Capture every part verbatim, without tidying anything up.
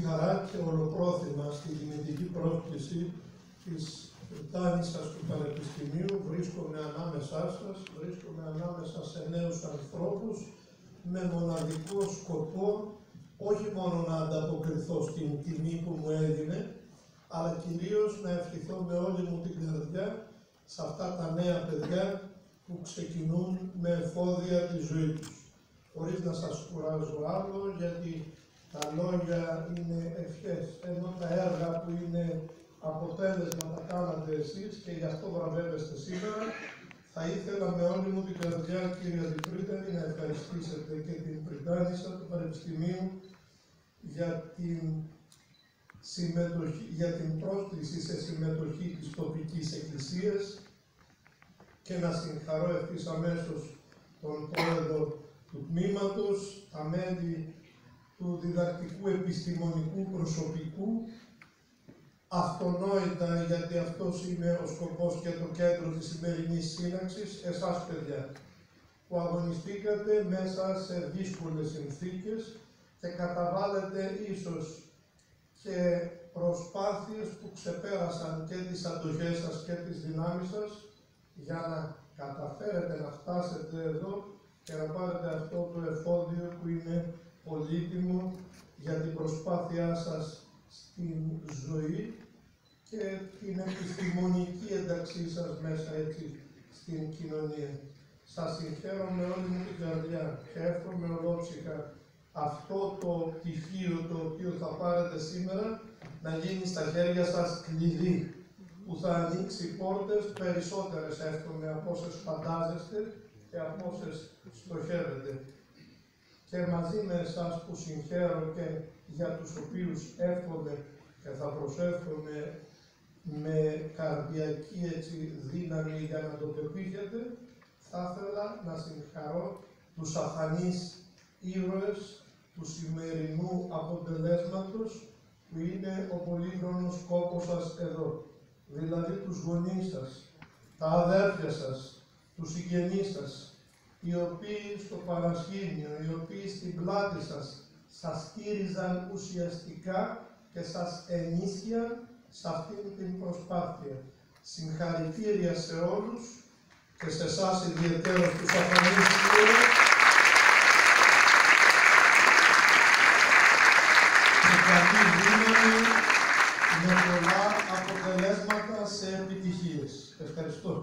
χαρά και ολοπρόθυμα στη δυνητική πρόσκληση της Βρυτάνισσας του Πανεπιστημίου. Βρίσκομαι ανάμεσά σας, βρίσκομαι ανάμεσα σε νέους ανθρώπους με μοναδικό σκοπό όχι μόνο να ανταποκριθώ στην τιμή που μου έγινε, αλλά κυρίως να ευχηθώ με όλη μου την καρδιά σε αυτά τα νέα παιδιά που ξεκινούν με εφόδια τη ζωή τους. Χωρίς να σας κουράζω άλλο, γιατί τα λόγια είναι ευχές, ενώ τα έργα που είναι αποτέλεσμα τα κάνατε εσείς και γι' αυτό βραβεύεστε σήμερα. Θα ήθελα με όλη μου την καρδιά, κύριε Αντιπρίτανη, να ευχαριστήσετε και την Βρυτάνισσα του Πανεπιστημίου για την, συμμετοχή, για την πρόσκληση σε συμμετοχή της τοπικής εκκλησίας και να συγχαρώ ευθύς αμέσως τον πρόεδρο του τμήματος, τα μέλη του διδακτικού επιστημονικού προσωπικού, αυτονόητα, γιατί αυτός είναι ο σκοπός και το κέντρο της σημερινής σύναξης, εσάς παιδιά, που αγωνιστήκατε μέσα σε δύσκολες συνθήκες και καταβάλλετε ίσως και προσπάθειες που ξεπέρασαν και τις αντοχές σας και τις δυνάμεις σας για να καταφέρετε να φτάσετε εδώ και να πάρετε αυτό το εφόδιο που είναι πολύτιμο για την προσπάθειά σας στην ζωή και την επιστημονική ένταξή σας μέσα έτσι στην κοινωνία. Σας συγχαίρω με όλη μου την καρδιά και εύχομαι ολόψυχα αυτό το πτυχίο το οποίο θα πάρετε σήμερα να γίνει στα χέρια σας κλειδί, που θα ανοίξει πόρτες περισσότερες εύχομαι από όσες φαντάζεστε και από όσες στοχεύετε. Και μαζί με εσάς που συγχαίρω και για τους οποίους εύχομαι και θα προσεύχομαι με καρδιακή έτσι δύναμη για να το πετύχετε, θα ήθελα να συγχαρώ τους αφανείς ήρωες του σημερινού αποτελέσματος που είναι ο πολύχρονος κόπος σας εδώ, δηλαδή τους γονείς σας, τα αδέρφια σας, τους συγγενείς σας, οι οποίοι στο παρασκήνιο, οι οποίοι στην πλάτη σας σας στήριζαν ουσιαστικά και σας ενίσχυαν σε αυτήν την προσπάθεια. Συγχαρητήρια σε όλους και σε εσάς ιδιαιτέρως τους αφανείς ήρωες. Και καλή δύναμη με πολλά αποτελέσματα σε επιτυχίες. Ευχαριστώ.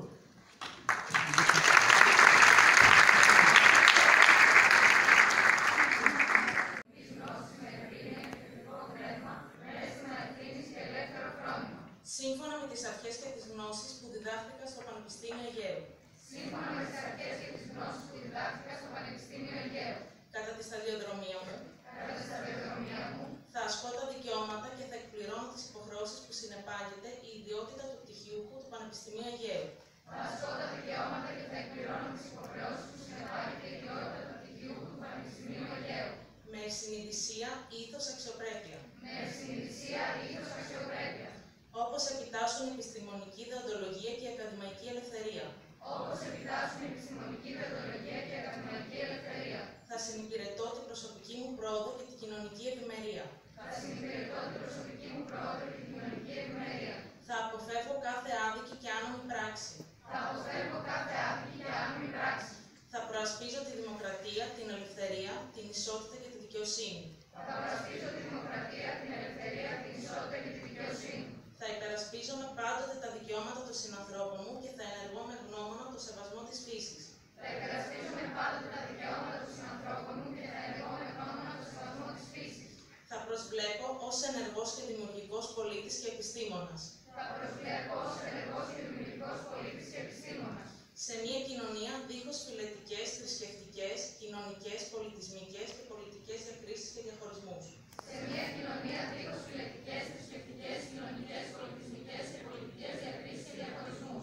Σύμφωνα με τις αρχές και τις γνώσεις που διδάχθηκα στο Πανεπιστήμιο Αιγαίου. Σύμφωνα με τις αρχές και τις γνώσεις που διδάχθηκα στο Πανεπιστήμιο Αιγαίου. Κατά τη σταδιοδρομία μου. Κατά τη σταδιοδρομία μου. Θα ασκώ τα δικαιώματα και θα εκπληρώνω τις υποχρεώσεις που συνεπάγεται η ιδιότητα του πτυχιούχου του Πανεπιστημίου Αιγαίου. Θα ασκώ τα δικαιώματα και θα εκπληρώνω τις υποχρεώσεις που συνεπάγεται η ιδιότητα του πτυχιούχου του Πανεπιστημίου Αιγαίου. Με συνειδησία, ήθος, αξιοπρέπεια. Με συνειδησία, ήθος, αξιοπρέπεια. Όπως επιτάσσουν η επιστημονική δεοντολογία και η ακαδημαϊκή ελευθερία. Όπως επιτάσσουν η επιστημονική δεοντολογία και η ακαδημαϊκή ελευθερία. Θα συνυπηρετώ την προσωπική μου πρόοδο και την κοινωνική ευημερία. Θα συνυπηρετώ την προσωπική μου πρόοδο και την κοινωνική ευημερία. Θα αποφεύγω κάθε άδικη και άνομη πράξη. Θα αποφεύγω κάθε άδικη και άνομη πράξη. Θα προασπίζω τη δημοκρατία, την ελευθερία, την ισότητα και τη δικαιοσύνη. Θα προασπίζω τη δημοκρατία, την ελευθερία, την ισότητα και τη δικαιοσύνη. Θα υπερασπίζομαι πάντοτε τα δικαιώματα των συνανθρώπων μου και θα ενεργώ με γνώμονα το σεβασμό της φύσης. Θα υπερασπίζομαι πάντοτε τα δικαιώματα των συνανθρώπων μου και θα ενεργώ με γνώμονα το σεβασμό της φύσης. Θα προσβλέπω ως ενεργός και δημιουργικός πολίτης και επιστήμονας. Θα προσβλέπω ως ενεργός και δημιουργικός πολίτης και επιστήμονας. Σε μια κοινωνία δίχως φυλετικές, θρησκευτικές, κοινωνικές, πολιτισμικές και πολιτικές διακρίσεις και διαχωρισμούς. Σε μια κοινωνία δίχως φυλετικές, θρησκευτικές, κοινωνικές, πολιτισμικές και πολιτικές διακρίσεις και διαχωρισμούς.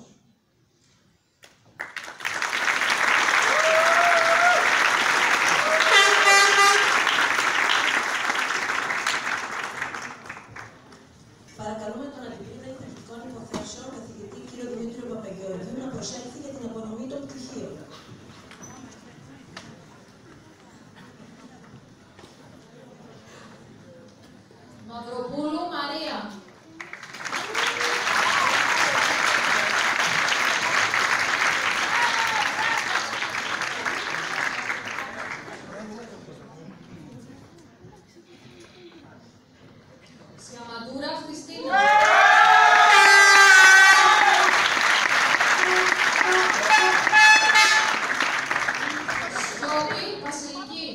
Παρακαλούμε τον Αντιπρίτανη Τεχνικών Υποθέσεων, καθηγητή κ. Δημήτριο Παπαγεωργίου, να προσέλθει για την απονομή των πτυχίων. Μαυροπούλου Μαρία. Σιαμαντούρα Χριστίνα. Σκόπη Βασιλική.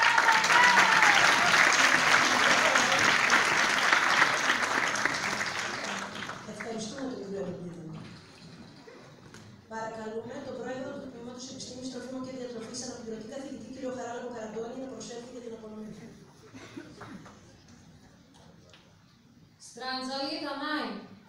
Ευχαριστούμε τον κύριο Επίτροπο. Παρακαλούμε τον πρόεδρο του Τμήματος Επιστήμης Τροφίμων και Διατροφής, αναπληρωτή καθηγητή κ. Χαράλαμπο Καραντώνη, να προσέλθει για την απονομή. Στραντζαλή Δανάη.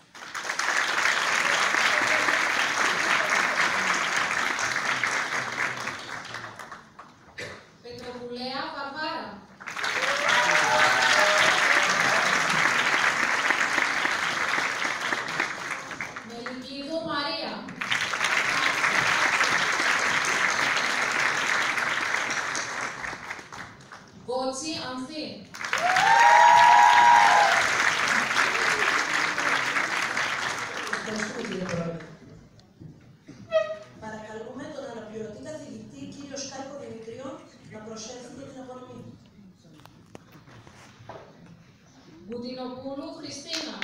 Πετροπουλέα Βαρβάρα. Μελικίδου Μαρία. Γκότσι Ανθή. Ευχαριστούμε κύριε Πρόεδρε. Παρακαλούμε τον αναπληρωτή καθηγητή κύριο Σκάρπο Δημητρίο να προσέλθει για την απονομή. Μπουτινοπούλου Χριστίνα.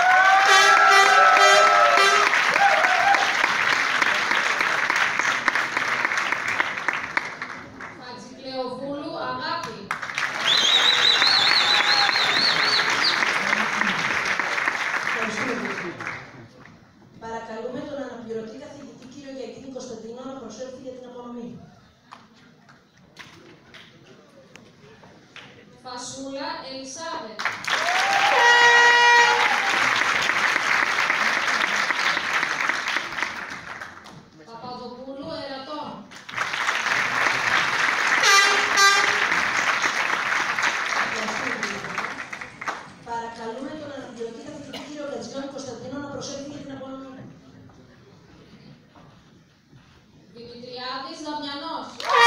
Χατζηκλεοβούλου Αγάπη. Ευχαριστούμε κύριε. Παρακαλούμε τον αναπληρωτή καθηγητή κύριο Γιαγγίνη Κωνσταντίνο να προσέλθει για την απονομή. Φασούλα Ελισάβετ. Παπαδοπούλου Ερατών. Ευχαριστούμε κύριε. Παρακαλούμε τον αναπληρωτή καθηγητή κύριο Γκατζιόνη Κωνσταντίνο να προσέλθει για την απονομή. Δημητριάδης Δαμιανός.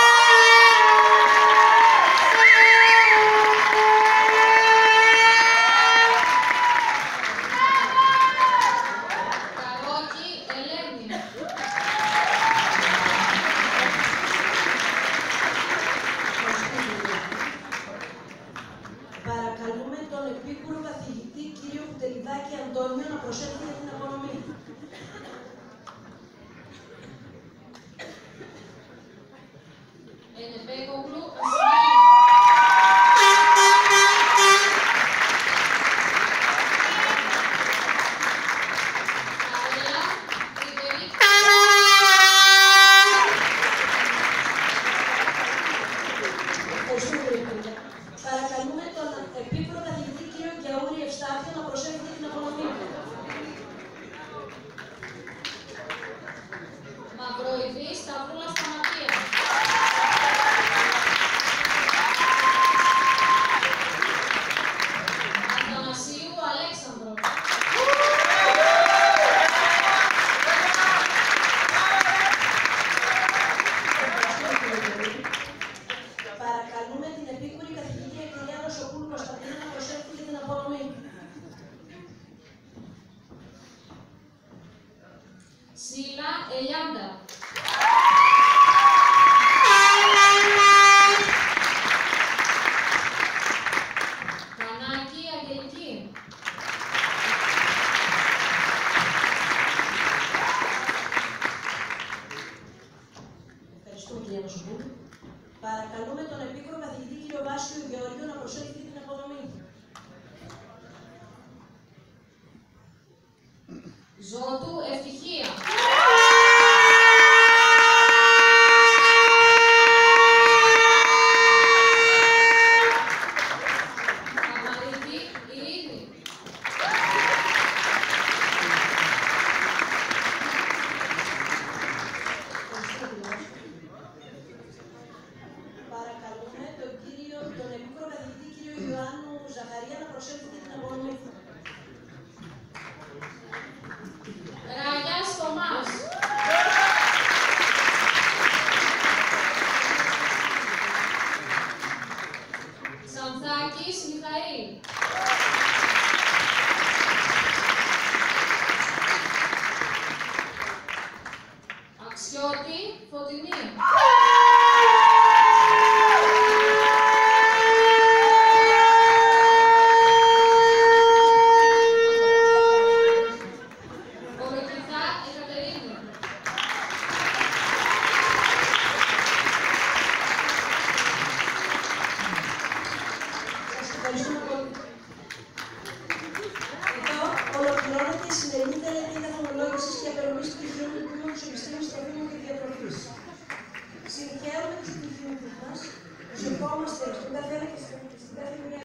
Καρόκη Ελένη. Παρακαλούμε τον επίκουρο καθηγητή κύριο Κουτελιδάκη Αντώνιο να προσέλθει για την απονομή. Ενεπέκογλου Ασημέλη. Καρέλα Φρυδερίκ. Ευχαριστούμε κύριε Πρόεδρε. Παρακαλούμε τον επίκουρο καθηγητή κύριο Γιαούρη Ευστάθιο να προσέλθει για την απονομή. Μαυροειδή Σταυρούλα Σταματία. Αθανασίου Αλέξανδρο. Παρακαλούμε την επίκουρη καθηγήτρια κυρία Ρωσοπούλου Κωνσταντίνου να προσέλθει για την απονομή. Σίλα Ελιάντα. Κανάκη Αγγελική. Ευχαριστούμε κυρία Ρωσοπούλου. Παρακαλούμε τον επίκουρο καθηγητή κύριο Βάσιο Γεωργίου να προσέλθει για την απονομή. Ζώτου Ευτυχία. Καμαρίτη Ειρήνη. Παρακαλούμε τον, κύριο, τον επίκουρο καθηγητή κύριο Ιωάννου Ζαχαρία να προσέλθει για την απονομή. Ράγια Στομά. Ανακοινώνεται η σημερινή τελετή καθομολόγησης και απερομής πτυχίων του Τμήματος Επιστήμης Τροφίμων και Διατροφής. Συγχαίρουμε τους πτυχιούχους μας, τους ευχόμαστε στον καθένα και στην καθημερινή